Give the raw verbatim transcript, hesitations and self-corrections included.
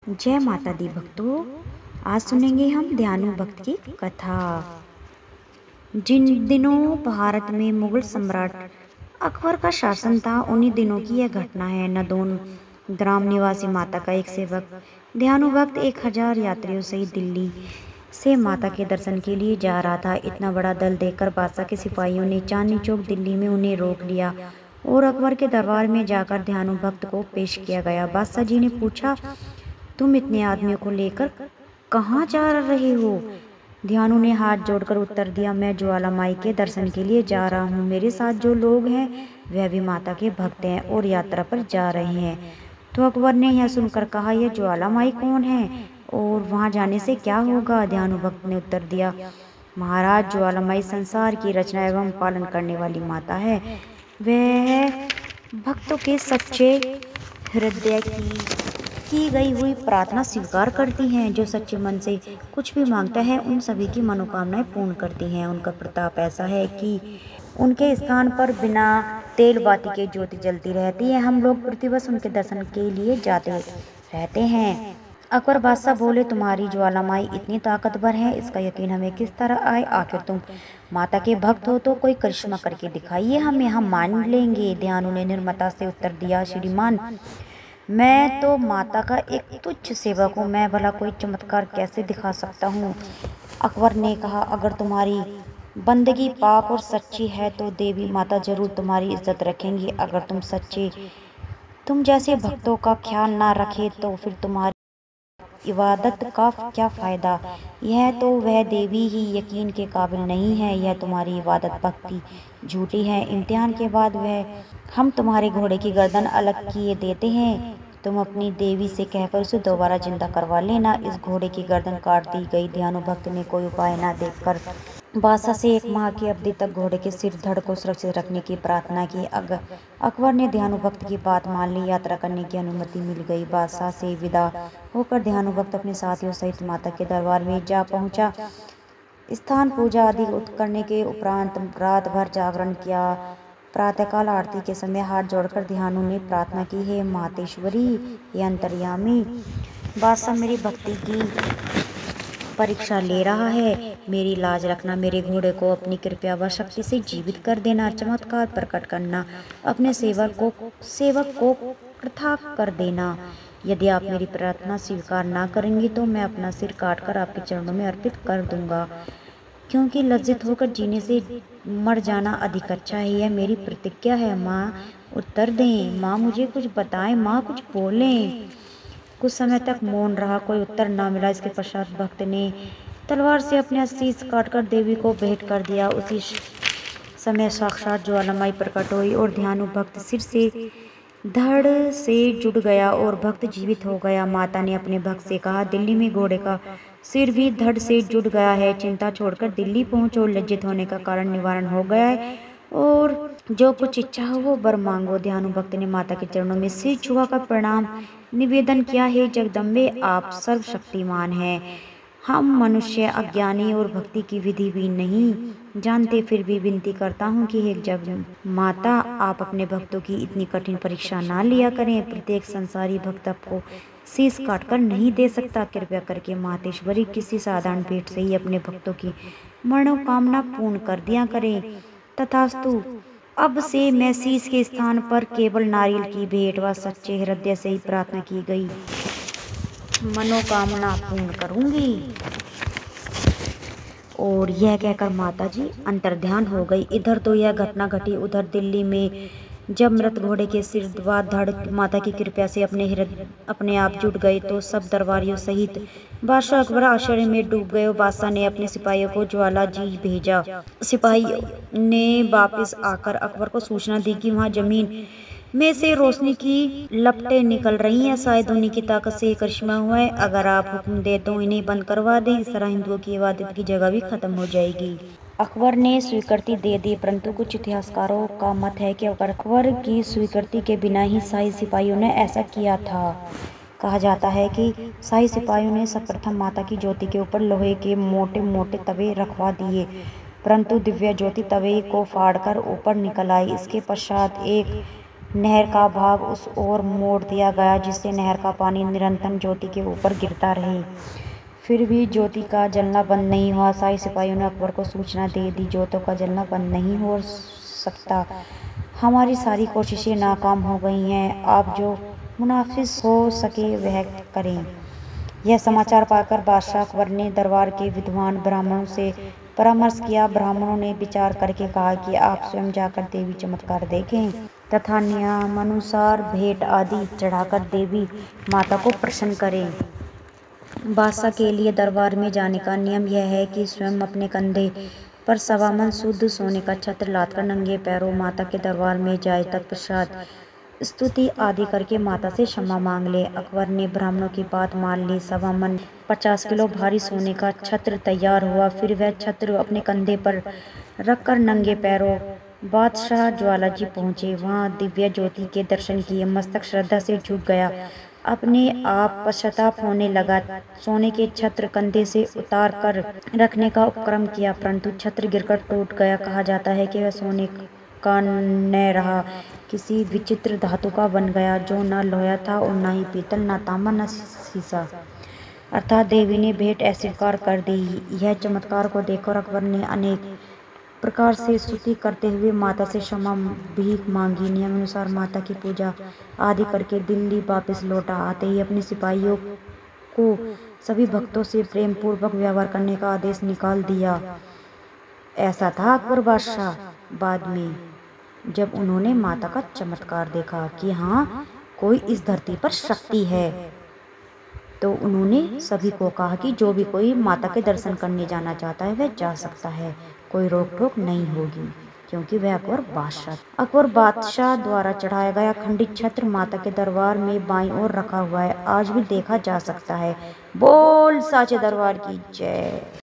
जय माता दी भक्तों, आज सुनेंगे हम ध्यानु भक्त की कथा। जिन दिनों भारत में मुगल सम्राट अकबर का शासन था, उन्हीं दिनों की यह घटना है। नदौन ग्राम निवासी माता का एक सेवक ध्यानु भक्त एक हजार यात्रियों सहित दिल्ली से माता के दर्शन के लिए जा रहा था। इतना बड़ा दल देखकर बादशाह के सिपाहियों ने चांदनी चौक दिल्ली में उन्हें रोक लिया और अकबर के दरबार में जाकर ध्यानु भक्त को पेश किया गया। बादशाह जी ने पूछा, तुम इतने आदमियों को लेकर कहाँ जा रहे हो? ध्यानु ने हाथ जोड़कर उत्तर दिया, मैं ज्वाला माई के दर्शन के लिए जा रहा हूँ। मेरे साथ जो लोग हैं वह भी माता के भक्त हैं और यात्रा पर जा रहे हैं। तो अकबर ने यह सुनकर कहा, यह ज्वाला माई कौन है और वहाँ जाने से क्या होगा? ध्यानु भक्त ने उत्तर दिया, महाराज, ज्वाला माई संसार की रचना एवं पालन करने वाली माता है। वह भक्तों के सच्चे हृदय की की गई हुई प्रार्थना स्वीकार करती हैं। जो सच्चे मन से कुछ भी मांगता है उन सभी की मनोकामनाएं पूर्ण करती हैं। उनका प्रताप ऐसा है कि उनके स्थान पर बिना तेल बाती के ज्योति जलती रहती है। हम लोग प्रतिवर्ष उनके दर्शन के लिए जाते रहते हैं। अकबर बादशाह बोले, तुम्हारी ज्वाला माई इतनी ताकतवर है, इसका यकीन हमें किस तरह आए? आखिर तुम माता के भक्त हो तो कोई करिश्मा करके दिखाइए, हमें हम मान लेंगे। ध्यानु ने निर्ममता से उत्तर दिया, श्रीमान, मैं तो माता का एक तुच्छ सेवक हूँ, मैं भला कोई चमत्कार कैसे दिखा सकता हूँ? अकबर ने कहा, अगर तुम्हारी बंदगी पाक और सच्ची है तो देवी माता जरूर तुम्हारी इज्जत रखेंगी। अगर तुम सच्चे तुम जैसे भक्तों का ख्याल ना रखे तो फिर तुम्हारी इबादत का क्या फायदा? यह तो वह देवी ही यकीन के काबिल नहीं है, यह तुम्हारी इबादत भक्ति झूठी है। इम्तिहान के बाद वह हम तुम्हारे घोड़े की गर्दन अलग किए देते हैं, तुम अपनी देवी से कहकर उसे दोबारा जिंदा करवा लेना। इस घोड़े की गर्दन काट दी गई। ध्यानु भक्त ने कोई उपाय न देखकर बादशाह से एक माह की अवधि तक घोड़े के सिर धड़ को सुरक्षित रखने की प्रार्थना की। अगर अकबर ने ध्यानु भक्त की बात मान ली, यात्रा करने की अनुमति मिल गई। बादशाह से विदा होकर ध्यानु भक्त अपने साथियों सहित माता के दरबार में जा पहुंचा। स्थान पूजा आदि करने के उपरांत रात भर जागरण किया। प्रातःकाल आरती के समय हाथ जोड़कर ध्यानु ने प्रार्थना की, हे मातेश्वरी, हे अंतर्यामी, बादशाह मेरी भक्ति की परीक्षा ले रहा है, मेरी लाज रखना, मेरे घोड़े को अपनी कृपा व शक्ति से जीवित कर देना, चमत्कार प्रकट करना, अपने सेवक को सेवक को पृथक कर देना। यदि आप मेरी प्रार्थना स्वीकार ना करेंगे तो मैं अपना सिर काटकर आपके चरणों में अर्पित कर दूंगा, क्योंकि लज्जित होकर जीने से मर जाना अधिक अच्छा है। यह मेरी प्रतिज्ञा है। माँ उत्तर दें, माँ मुझे कुछ बताएं, माँ कुछ बोलें। कुछ समय तक मौन रहा, कोई उत्तर ना मिला। इसके पश्चात भक्त ने तलवार से अपने शीश काटकर देवी को भेंट कर दिया। उसी समय साक्षात ज्वाला माई प्रकट हुई और ध्यानु भक्त सिर से धड़ से जुड़ गया और भक्त जीवित हो गया। माता ने अपने भक्त से कहा, दिल्ली में घोड़े का सिर भी धड़ से जुड़ गया है, चिंता छोड़कर दिल्ली पहुंचो, लज्जित होने का कारण निवारण हो गया है और जो कुछ इच्छा हो वो वर मांगो। ध्यानु भक्त ने माता के चरणों में सिर झुकाकर प्रणाम निवेदन किया, हे जगदम्बे, आप सर्वशक्तिमान हैं। हम मनुष्य अज्ञानी और भक्ति की विधि भी नहीं जानते, फिर भी विनती करता हूँ कि हे जग माता, आप अपने भक्तों की इतनी कठिन परीक्षा ना लिया करें। प्रत्येक संसारी भक्त आपको शीश काटकर नहीं दे सकता। कृपया करके मातेश्वरी किसी साधारण भेंट से ही अपने भक्तों की मनोकामना पूर्ण कर दिया करें। तथास्तु। अब से मैं शीश के स्थान पर केवल नारियल की भेंट व सच्चे हृदय से ही प्रार्थना की गई मनोकामना पूर्ण करूंगी। और यह कहकर माता जी अंतर्ध्यान हो गई। इधर तो यह घटना घटी, उधर दिल्ली में जब मृत घोड़े के सिर व धड़ माता की कृपा से अपने हृदय अपने आप जुट गए तो सब दरबारियों सहित बादशाह अकबर आश्चर्य में डूब गए। बादशाह ने अपने सिपाहियों को ज्वाला जी भेजा। सिपाहियों ने वापस आकर अकबर को सूचना दी कि वहाँ जमीन में से रोशनी की लपटें निकल रही हैं, शायद उन्हीं की ताकत से करिश्मा हुआ है। अगर आप हुक्म दे तो इन्हें बंद करवा दें, इस तरह हिंदुओं की इबादत की जगह भी खत्म हो जाएगी। अकबर ने स्वीकृति दे दी, परंतु कुछ इतिहासकारों का मत है कि अकबर की स्वीकृति के बिना ही शाही सिपाहियों ने ऐसा किया था। कहा जाता है कि शाही सिपाहियों ने सर्वप्रथम माता की ज्योति के ऊपर लोहे के मोटे मोटे तवे रखवा दिए, परंतु दिव्य ज्योति तवे को फाड़कर ऊपर निकल आई। इसके पश्चात एक नहर का भाग उस ओर मोड़ दिया गया जिससे नहर का पानी निरंतर ज्योति के ऊपर गिरता रहे। फिर भी ज्योति का जलना बंद नहीं हुआ। शाही सिपाहियों ने अकबर को सूचना दे दी, ज्योति का जलना बंद नहीं हो सकता, हमारी सारी कोशिशें नाकाम हो गई हैं, आप जो मुनाफिस हो सके वह करें। यह समाचार पाकर बादशाह अकबर ने दरबार के विद्वान ब्राह्मणों से परामर्श किया। ब्राह्मणों ने विचार करके कहा कि आप स्वयं जाकर देवी चमत्कार देखें तथा नियमानुसार भेंट आदि चढ़ाकर देवी माता को प्रसन्न करें। बादशाह के लिए दरबार में जाने का नियम यह है कि स्वयं अपने कंधे पर सवा मन शुद्ध सोने का छत्र लादकर नंगे पैरों माता के दरबार में जाए, तत्पश्चात स्तुति आदि करके माता से क्षमा मांग ले। अकबर ने ब्राह्मणों की बात मान ली। सवा मन पचास किलो भारी सोने का छत्र तैयार हुआ। फिर वह छत्र अपने कंधे पर रखकर नंगे पैरों बादशाह ज्वालाजी पहुंचे। वहां दिव्य ज्योति के दर्शन किए, मस्तक श्रद्धा से झुक गया, अपने आप पश्चाताप होने लगा। सोने के छत्र कंधे से उतार कर रखने का उपक्रम किया, परंतु छत्र गिरकर टूट गया। कहा जाता है कि वह सोने का न रहा, किसी विचित्र धातु का बन गया, जो न लोहा था और न ही पीतल, न तांबा, न सीसा, अर्थात देवी ने भेंट अस्वीकार कर दी। यह चमत्कार को देखकर अकबर ने अनेक प्रकार से स्तुति करते हुए माता से क्षमा भीख मांगी। नियमानुसार माता की पूजा आदि करके दिल्ली वापस लौटा। आते ही अपने सिपाहियों को सभी भक्तों से प्रेम पूर्वक व्यवहार करने का आदेश निकाल दिया। ऐसा था अकबर बादशाह। बाद में जब उन्होंने माता का चमत्कार देखा कि हाँ कोई इस धरती पर शक्ति है, तो उन्होंने सभी को कहा कि जो भी कोई माता के दर्शन करने जाना चाहता है वह जा सकता है, कोई रोक टोक नहीं होगी, क्योंकि वह अकबर बादशाह अकबर बादशाह द्वारा चढ़ाया गया खंडित छत्र माता के दरबार में बाईं ओर रखा हुआ है, आज भी देखा जा सकता है। बोल साचे दरबार की जय।